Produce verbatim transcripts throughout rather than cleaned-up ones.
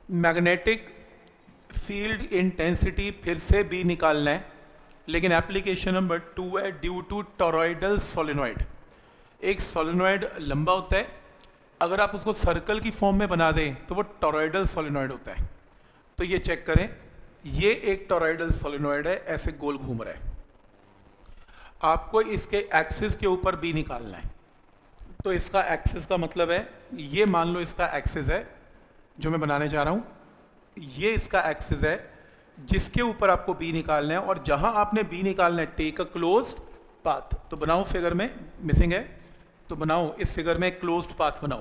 Magnetic field intensity फिर से B निकालना है, लेकिन एप्लीकेशन नंबर टू है ड्यू टू टॉरॉइडल सोलेनॉइड। एक सोलेनॉइड लंबा होता है, अगर आप उसको सर्कल की फॉर्म में बना दें तो वो टॉरॉइडल सोलेनॉइड होता है। तो ये चेक करें, ये एक टॉरॉइडल सोलेनॉइड है, ऐसे गोल घूम रहा है। आपको इसके एक्सिस के ऊपर बी निकालना है। तो इसका एक्सिस का मतलब है, ये मान लो इसका एक्सिस है जो मैं बनाने जा रहा हूँ, ये इसका एक्सिस है जिसके ऊपर आपको बी निकालना है, और जहां आपने बी निकालना है टेक अ क्लोज्ड पाथ। तो बनाओ, फिगर में मिसिंग है तो बनाओ, इस फिगर में क्लोज्ड पाथ बनाओ।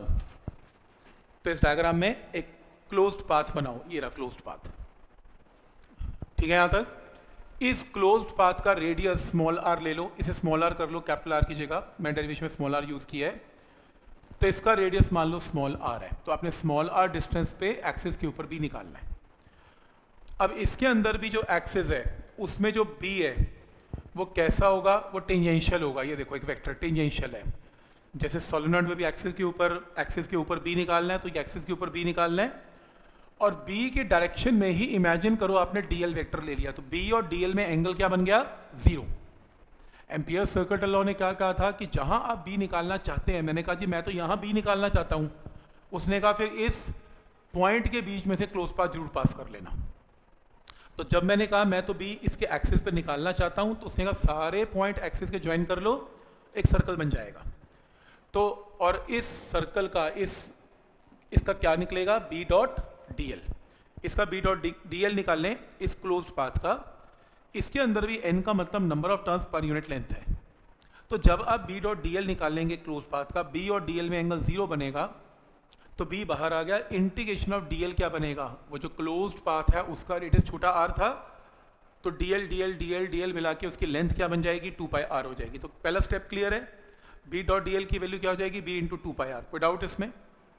तो इस डायग्राम में एक क्लोज्ड पाथ बनाओ, ये रहा क्लोज्ड पाथ। ठीक है, यहां तक। इस क्लोज्ड पाथ का रेडियस स्मॉल आर ले लो, इसे स्मॉल आर कर लो कैपिटल आर की जगह, मैं डेरिवेशन में स्मॉल आर यूज किया है। तो इसका रेडियस मान लो स्मॉल आर है, तो आपने स्मॉल आर डिस्टेंस पे एक्सिस के ऊपर बी निकालना है। अब इसके अंदर भी जो एक्सिस है उसमें जो बी है वो कैसा होगा, वो टेंजेंशियल होगा। ये देखो एक वेक्टर टेंजेंशियल है, जैसे सोलेनॉइड में भी एक्सिस के ऊपर एक्सिस के ऊपर बी निकालना है, तो ये एक्सिस के ऊपर बी निकालना है। और बी के डायरेक्शन में ही इमेजिन करो आपने डीएल वेक्टर ले लिया, तो बी और डीएल में एंगल क्या बन गया, जीरो। एम्पियर्स सर्किट लॉ ने क्या कहा था कि जहां आप बी निकालना चाहते हैं, मैंने कहा जी मैं तो यहां बी निकालना चाहता हूं, उसने कहा फिर इस पॉइंट के बीच में से क्लोज पाथ जरूर पास कर लेना। तो जब मैंने कहा मैं तो बी इसके एक्सिस पे निकालना चाहता हूं, तो उसने कहा सारे पॉइंट एक्सिस के ज्वाइन कर लो, एक सर्कल बन जाएगा। तो और इस सर्कल का इस इसका क्या निकलेगा, बी डॉट डीएल। इसका बी डॉट डीएल निकाल लें इस क्लोज पाथ का। इसके अंदर भी एन का मतलब number of turns per unit length है। तो जब आप बी डॉट डीएल निकालेंगे क्लोज पाथ का, बी और डीएल में एंगल जीरो बनेगा, तो बी बाहर आ गया। इंटीग्रेशन ऑफ डीएल क्या बनेगा, वो जो क्लोज्ड पाथ है उसका रेडियस छोटा आर था, तो डीएल डीएल डीएल डीएल मिला के उसकी लेंथ क्या बन जाएगी, टू पाई आर हो जाएगी। तो पहला स्टेप क्लियर है, बी डॉट डीएल की वैल्यू क्या हो जाएगी, B into two pi R. कोई डाउट इसमें?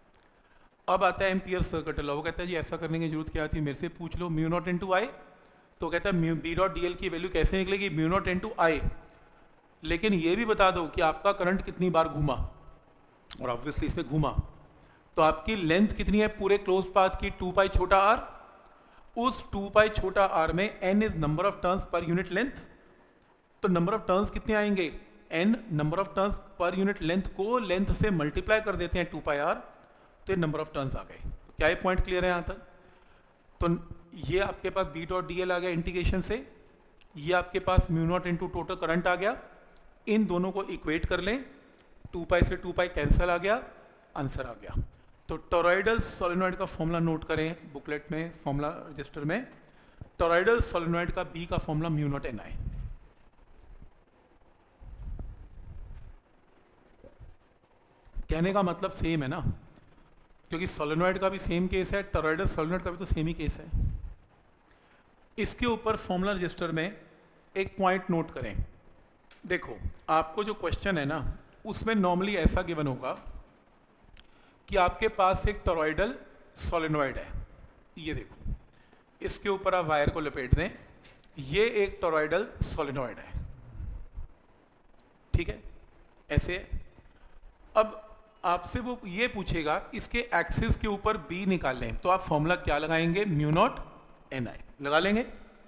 अब आता है एम्पियर सर्किट लॉ। वो कहता है जी ऐसा करने की जरूरत क्या थी, मेरे से पूछ लो, म्यू नॉट इंटू आई। तो कहता है बी डॉट डीएल की वैल्यू कैसे निकलेगी, म्यू नॉट इंटू आई। लेकिन ये भी बता दो कि आपका करंट कितनी बार घूमा, और ऑब्वियसली इसमें घूमा, तो आपकी लेंथ कितनी है पूरे क्लोज पाथ की, टू पाई छोटा आर। उस टू पाई छोटा आर में n is number of turns per unit length. तो नंबर ऑफ टर्न्स कितने आएंगे, n number of turns per unit length को लेंथ से मल्टीप्लाई कर देते हैं टू पाई आर, तो ये नंबर ऑफ टर्न्स आ गए। तो क्या ये पॉइंट क्लियर है यहाँ तक? तो ये आपके पास बी डॉट डी एल आ गया इंटीग्रेशन से, ये आपके पास mu not into total current आ गया। इन दोनों को इक्वेट कर लें, टू पाई से टू पाई कैंसिल आ गया, आंसर आ गया। तो टॉरॉइडल सोलेनॉइड का फॉर्मूला नोट करें बुकलेट में, फॉर्मूला रजिस्टर में। टॉरॉइडल सोलेनॉइड का बी का formula mu nought n I. कहने का मतलब सेम है ना, क्योंकि सोलेनॉइड का भी सेम केस है, टॉरॉइडल सोलेनॉइड का भी तो सेम ही केस है। इसके ऊपर फॉर्मूला रजिस्टर में एक पॉइंट नोट करें। देखो आपको जो क्वेश्चन है ना, उसमें नॉर्मली ऐसा गिवन होगा कि आपके पास एक टॉरॉइडल सोलेनॉइड है, ये देखो, इसके ऊपर आप वायर को लपेट दें, ये एक टॉरॉइडल सोलेनॉइड है, ठीक है, ऐसे है। अब आपसे वो ये पूछेगा इसके एक्सिस के ऊपर बी निकाल लें, तो आप फॉर्मूला क्या लगाएंगे, म्यू नॉट एन आई लगा लेंगे।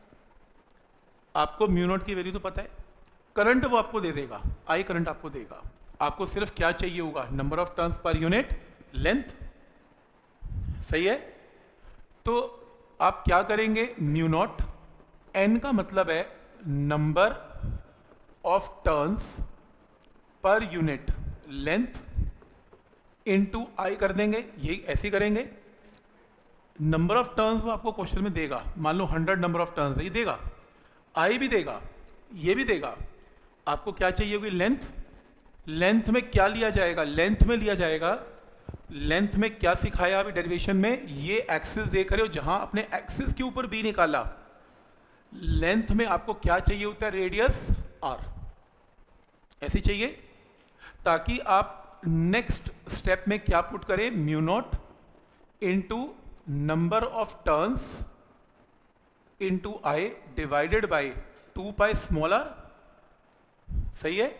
आपको म्यू नॉट की वैल्यू तो पता है, करंट वो आपको दे देगा, आई करंट आपको देगा, आपको सिर्फ क्या चाहिए होगा, number of turns per unit length, सही है। तो आप क्या करेंगे, म्यू नॉट, एन का मतलब है number of turns per unit length into I कर देंगे, यही ऐसे करेंगे। नंबर ऑफ टर्न्स वो आपको क्वेश्चन में देगा, मान लो हंड्रेड नंबर ऑफ टर्न्स है, ये देगा, आई भी देगा, ये भी देगा। आपको क्या चाहिए होगी, लेंथ। लेंथ में क्या लिया जाएगा, लेंथ में लिया जाएगा, लेंथ में क्या सिखाया अभी डेरिवेशन में, ये एक्सिस देख रहे हो, जहां अपने एक्सिस के ऊपर बी निकाला, लेंथ में आपको क्या चाहिए होता है, रेडियस आर, ऐसी चाहिए, ताकि आप नेक्स्ट स्टेप में क्या पुट करें, mu not into number of turns into I divided by two pi small r, सही है।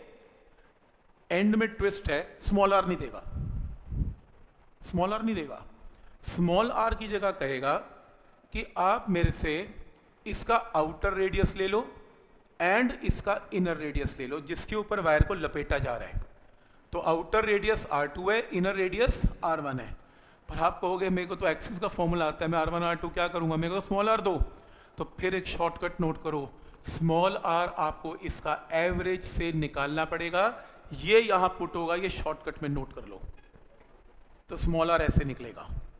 एंड में ट्विस्ट है, स्मॉल आर नहीं देगा, स्मॉल आर नहीं देगा, स्मॉल आर की जगह कहेगा कि आप मेरे से इसका आउटर रेडियस ले लो एंड इसका इनर रेडियस ले लो जिसके ऊपर वायर को लपेटा जा रहा है। तो आउटर रेडियस आर टू है, इनर रेडियस आर वन है। पर आप कहोगे मेरे को तो एक्सिस का फॉर्मूला आता है, मैं आर वन आर टू क्या करूंगा, मेरे को स्मॉल आर दो। तो फिर एक शॉर्टकट नोट करो, स्मॉल आर आपको इसका एवरेज से निकालना पड़ेगा, ये यहां पुट होगा, ये शॉर्टकट में नोट कर लो। तो स्मॉल आर ऐसे निकलेगा।